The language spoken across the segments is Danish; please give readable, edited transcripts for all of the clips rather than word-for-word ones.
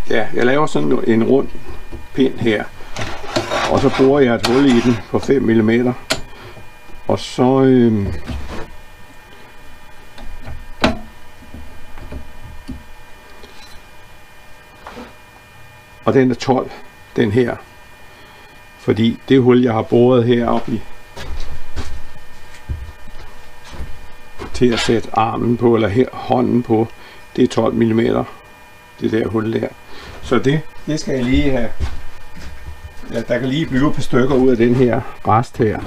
Ja, jeg laver sådan en rund pind her, og så borer jeg et hul i den på 5 mm, og så og den er 12, den her, fordi det hul jeg har boret heroppe i til at sætte armen på, eller her, hånden på, det er 12 mm, det der hul der. Så det skal jeg lige have. Ja, der kan lige blive et par stykker ud af den her rest her.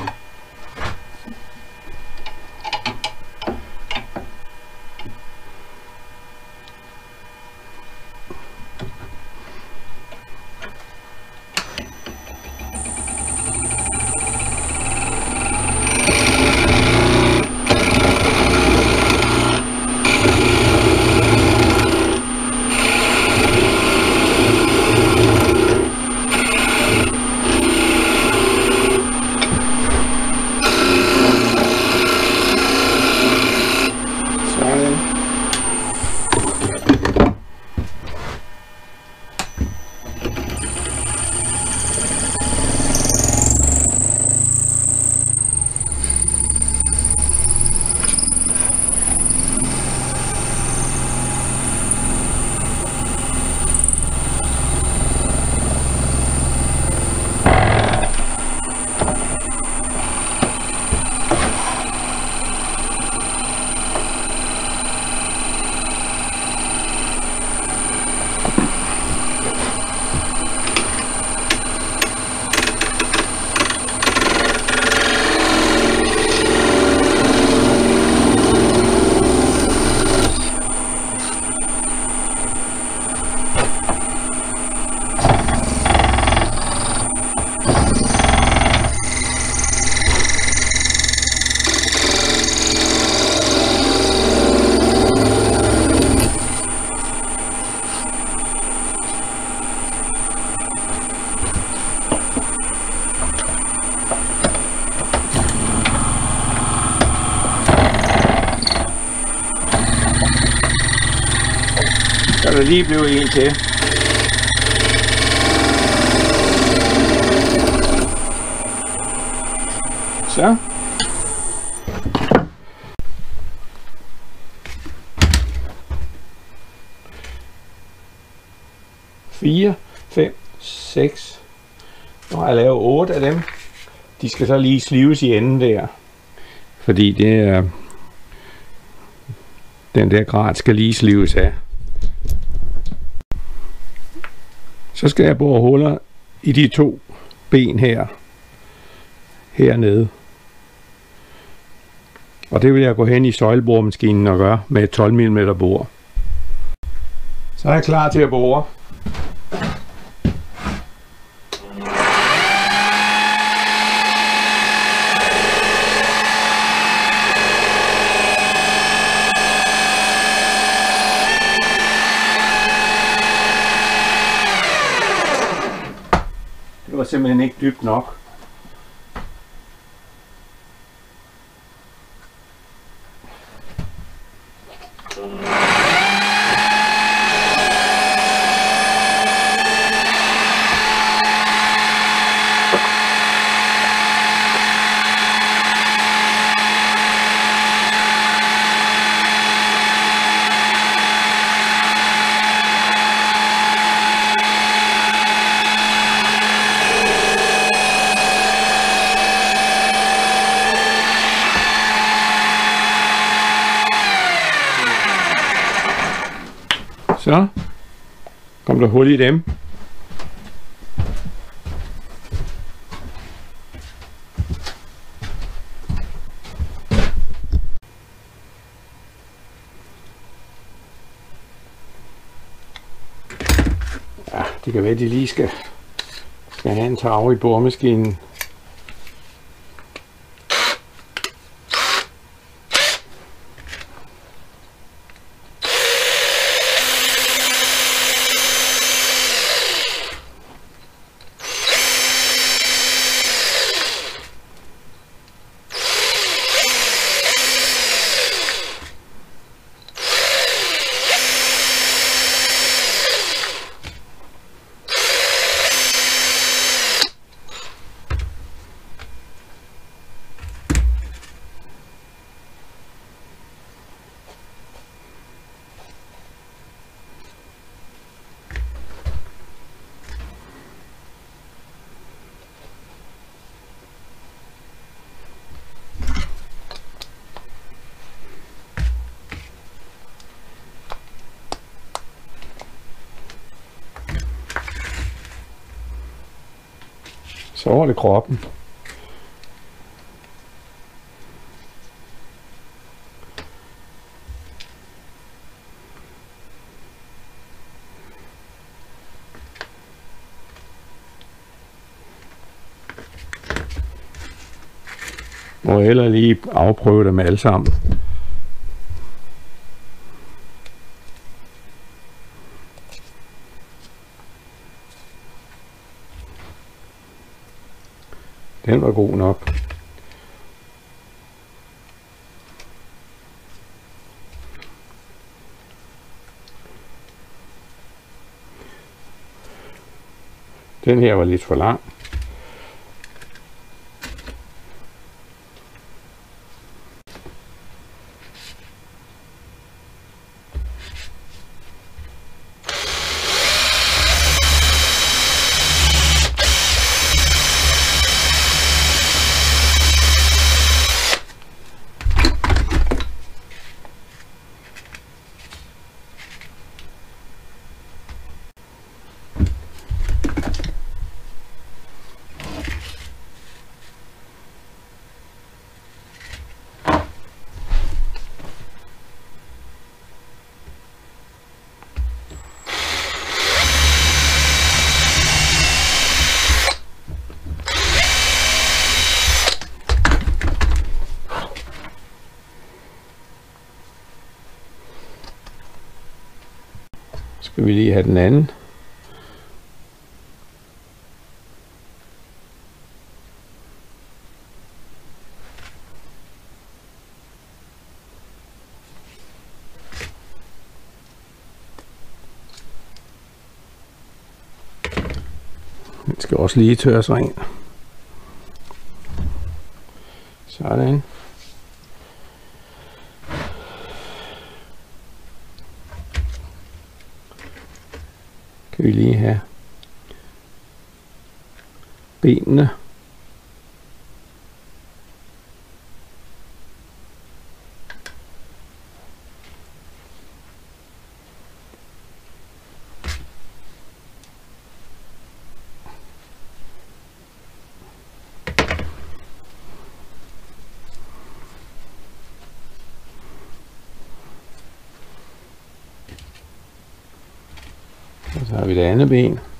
Så er der lige blevet en til. Så. Fire, 5, 6. Nu har jeg lavet 8 af dem. De skal så lige slives i enden der. Fordi det er... Den der grat skal lige slives af. Så skal jeg bore huller i de 2 ben her. Hernede. Og det vil jeg gå hen i søjleboremaskinen og gøre med et 12 mm bor. Så er jeg klar til at bore. Det var simpelthen ikke dybt nok. Så kom der hul i dem. Ja, det kan være, at de lige skal have en tag i boremaskinen. Så var det kroppen. Må jeg heller lige afprøve dem alle sammen. Den var god nok. Den her var lidt for lang. Skal vi lige have den anden. Den skal også lige tørres ren. Sådan. Kan vi lige have benene. Og så har vi det andet ben.